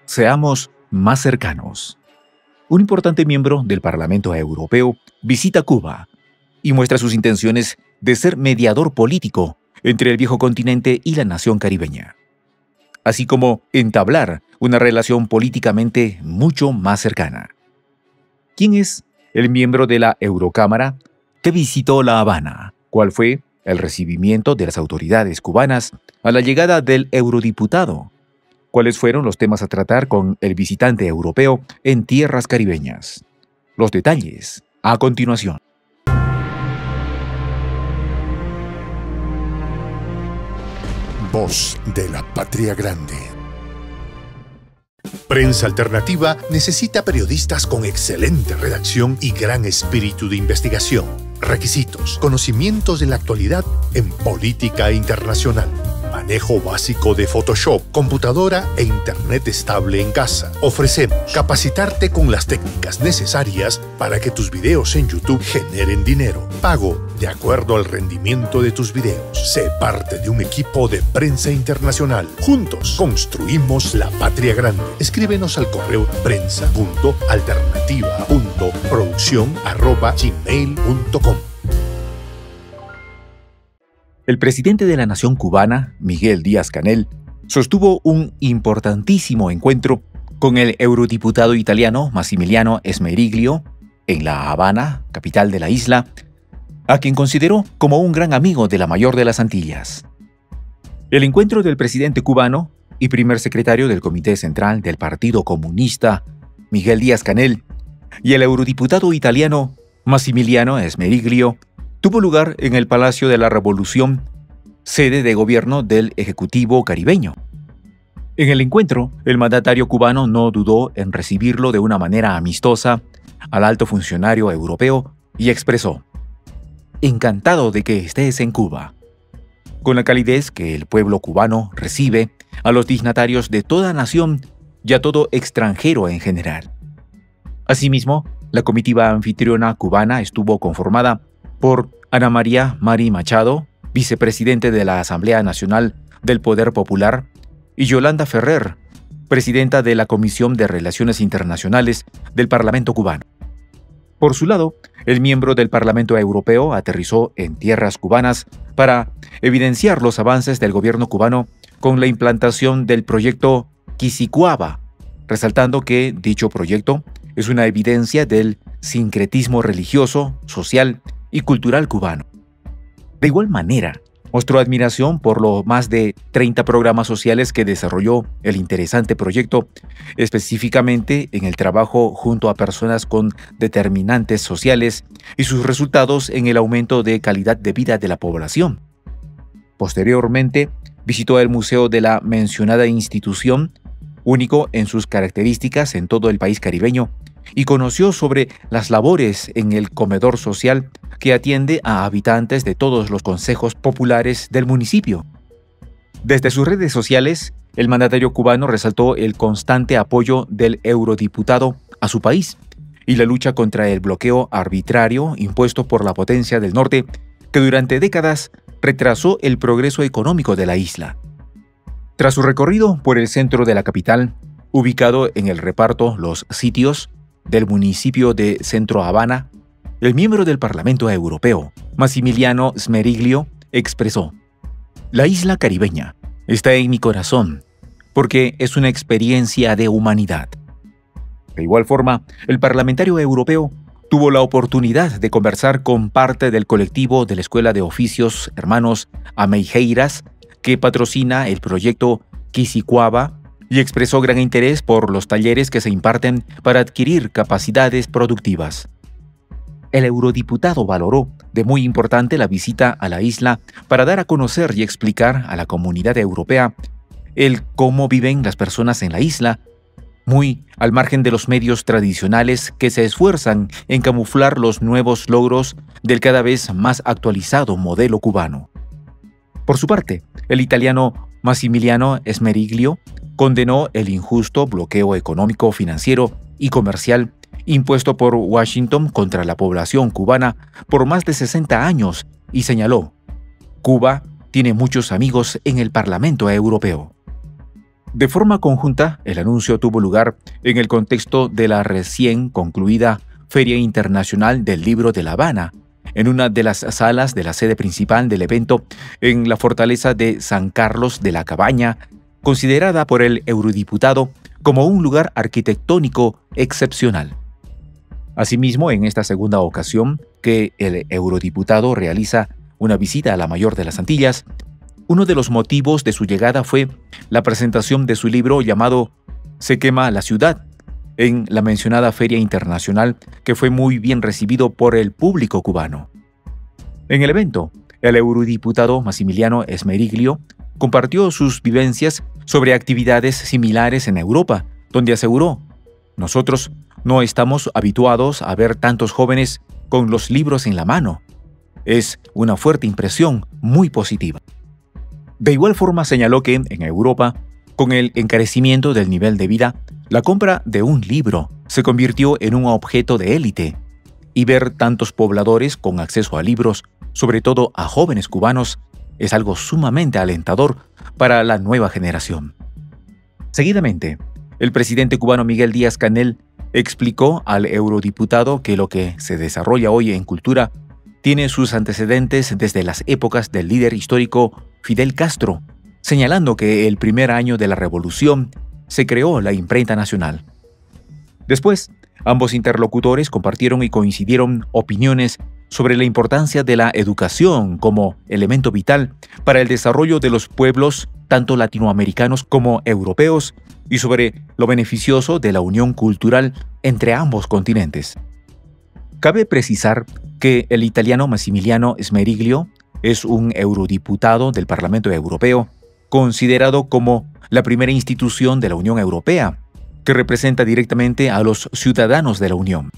Seamos más cercanos. Un importante miembro del Parlamento Europeo visita Cuba y muestra sus intenciones de ser mediador político entre el viejo continente y la nación caribeña, así como entablar una relación políticamente mucho más cercana. ¿Quién es el miembro de la Eurocámara que visitó La Habana? ¿Cuál fue el recibimiento de las autoridades cubanas a la llegada del eurodiputado? ¿Cuáles fueron los temas a tratar con el visitante europeo en tierras caribeñas? Los detalles a continuación. Voz de la Patria Grande. Prensa Alternativa necesita periodistas con excelente redacción y gran espíritu de investigación. Requisitos: conocimientos de la actualidad en política internacional, manejo básico de Photoshop, computadora e internet estable en casa. Ofrecemos capacitarte con las técnicas necesarias para que tus videos en YouTube generen dinero. Pago de acuerdo al rendimiento de tus videos. Sé parte de un equipo de Prensa Internacional. Juntos construimos la patria grande. Escríbenos al correo prensa.alternativa.produccion@gmail.com. El presidente de la nación cubana, Miguel Díaz-Canel, sostuvo un importantísimo encuentro con el eurodiputado italiano Massimiliano Smeriglio en La Habana, capital de la isla, a quien consideró como un gran amigo de la mayor de las Antillas. El encuentro del presidente cubano y primer secretario del Comité Central del Partido Comunista, Miguel Díaz-Canel, y el eurodiputado italiano Massimiliano Smeriglio tuvo lugar en el Palacio de la Revolución, sede de gobierno del Ejecutivo caribeño. En el encuentro, el mandatario cubano no dudó en recibirlo de una manera amistosa al alto funcionario europeo y expresó: «Encantado de que estés en Cuba», con la calidez que el pueblo cubano recibe a los dignatarios de toda nación y a todo extranjero en general. Asimismo, la comitiva anfitriona cubana estuvo conformada por Ana María Mari Machado, vicepresidente de la Asamblea Nacional del Poder Popular, y Yolanda Ferrer, presidenta de la Comisión de Relaciones Internacionales del Parlamento cubano. Por su lado, el miembro del Parlamento Europeo aterrizó en tierras cubanas para evidenciar los avances del gobierno cubano con la implantación del proyecto Quisicuaba, resaltando que dicho proyecto es una evidencia del sincretismo religioso, social y cultural cubano. De igual manera, mostró admiración por los más de 30 programas sociales que desarrolló el interesante proyecto, específicamente en el trabajo junto a personas con determinantes sociales y sus resultados en el aumento de calidad de vida de la población. Posteriormente, visitó el museo de la mencionada institución, único en sus características en todo el país caribeño, y conoció sobre las labores en el comedor social que atiende a habitantes de todos los consejos populares del municipio. Desde sus redes sociales, el mandatario cubano resaltó el constante apoyo del eurodiputado a su país y la lucha contra el bloqueo arbitrario impuesto por la potencia del norte que durante décadas retrasó el progreso económico de la isla. Tras su recorrido por el centro de la capital, ubicado en el reparto Los Sitios del municipio de Centro Habana, el miembro del Parlamento Europeo, Massimiliano Smeriglio, expresó: «La isla caribeña está en mi corazón porque es una experiencia de humanidad». De igual forma, el parlamentario europeo tuvo la oportunidad de conversar con parte del colectivo de la Escuela de Oficios Hermanos Ameijeiras, que patrocina el proyecto Quisicuaba, y expresó gran interés por los talleres que se imparten para adquirir capacidades productivas. El eurodiputado valoró de muy importante la visita a la isla para dar a conocer y explicar a la comunidad europea el cómo viven las personas en la isla, muy al margen de los medios tradicionales que se esfuerzan en camuflar los nuevos logros del cada vez más actualizado modelo cubano. Por su parte, el italiano Massimiliano Smeriglio condenó el injusto bloqueo económico, financiero y comercial impuesto por Washington contra la población cubana por más de 60 años y señaló: «Cuba tiene muchos amigos en el Parlamento Europeo». De forma conjunta, el anuncio tuvo lugar en el contexto de la recién concluida Feria Internacional del Libro de La Habana, en una de las salas de la sede principal del evento en la fortaleza de San Carlos de la Cabaña, considerada por el eurodiputado como un lugar arquitectónico excepcional. Asimismo, en esta segunda ocasión que el eurodiputado realiza una visita a la mayor de las Antillas, uno de los motivos de su llegada fue la presentación de su libro llamado Se quema la ciudad, en la mencionada Feria Internacional, que fue muy bien recibido por el público cubano. En el evento, el eurodiputado Massimiliano Esmeriglio compartió sus vivencias sobre actividades similares en Europa, donde aseguró: «Nosotros no estamos habituados a ver tantos jóvenes con los libros en la mano. Es una fuerte impresión muy positiva». De igual forma señaló que en Europa, con el encarecimiento del nivel de vida, la compra de un libro se convirtió en un objeto de élite, y ver tantos pobladores con acceso a libros, sobre todo a jóvenes cubanos, es algo sumamente alentador para la nueva generación. Seguidamente, el presidente cubano Miguel Díaz-Canel explicó al eurodiputado que lo que se desarrolla hoy en cultura tiene sus antecedentes desde las épocas del líder histórico Fidel Castro, señalando que el primer año de la revolución se creó la imprenta nacional. Después, ambos interlocutores compartieron y coincidieron opiniones sobre la importancia de la educación como elemento vital para el desarrollo de los pueblos tanto latinoamericanos como europeos y sobre lo beneficioso de la unión cultural entre ambos continentes. Cabe precisar que el italiano Massimiliano Esmeriglio es un eurodiputado del Parlamento Europeo, considerado como la primera institución de la Unión Europea, que representa directamente a los ciudadanos de la Unión.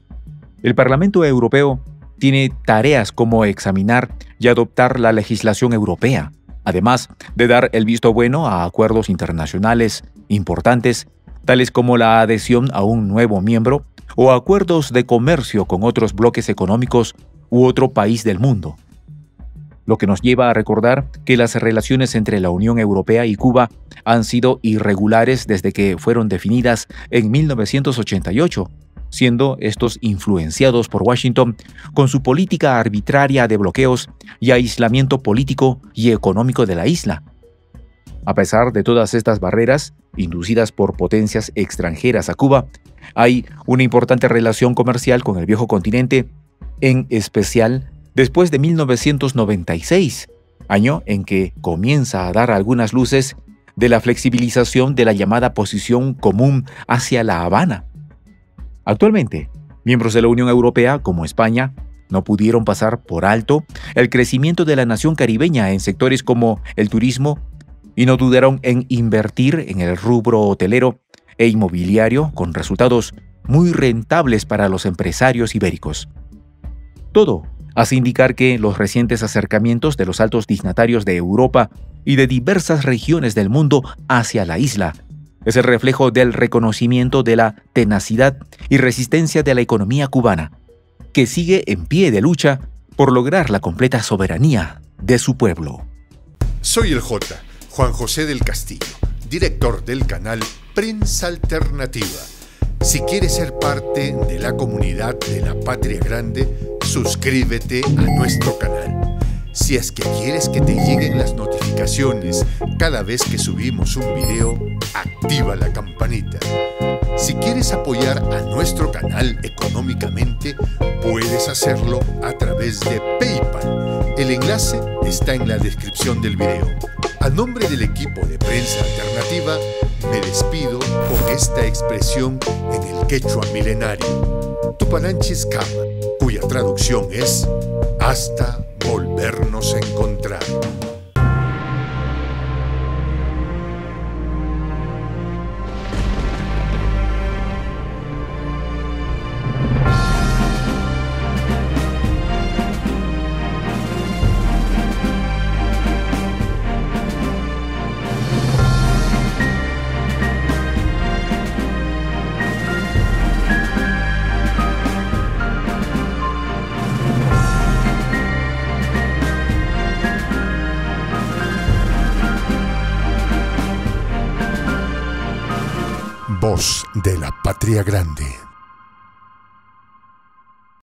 El Parlamento Europeo tiene tareas como examinar y adoptar la legislación europea, además de dar el visto bueno a acuerdos internacionales importantes, tales como la adhesión a un nuevo miembro o acuerdos de comercio con otros bloques económicos u otro país del mundo. Lo que nos lleva a recordar que las relaciones entre la Unión Europea y Cuba han sido irregulares desde que fueron definidas en 1988, siendo estos influenciados por Washington con su política arbitraria de bloqueos y aislamiento político y económico de la isla. A pesar de todas estas barreras, inducidas por potencias extranjeras a Cuba, hay una importante relación comercial con el viejo continente, en especial después de 1996, año en que comienza a dar algunas luces de la flexibilización de la llamada posición común hacia La Habana. Actualmente, miembros de la Unión Europea, como España, no pudieron pasar por alto el crecimiento de la nación caribeña en sectores como el turismo y no dudaron en invertir en el rubro hotelero e inmobiliario con resultados muy rentables para los empresarios ibéricos. Todo hace indicar que los recientes acercamientos de los altos dignatarios de Europa y de diversas regiones del mundo hacia la isla es el reflejo del reconocimiento de la tenacidad y resistencia de la economía cubana, que sigue en pie de lucha por lograr la completa soberanía de su pueblo. Soy el J, Juan José del Castillo, director del canal Prensa Alternativa. Si quieres ser parte de la comunidad de la Patria Grande, suscríbete a nuestro canal. Si es que quieres que te lleguen las notificaciones cada vez que subimos un video, activa la campanita. Si quieres apoyar a nuestro canal económicamente, puedes hacerlo a través de PayPal. El enlace está en la descripción del video. A nombre del equipo de Prensa Alternativa, me despido con esta expresión en el quechua milenario, Tupananchis Kama, cuya traducción es hasta volvernos a encontrar. Voz de la Patria Grande.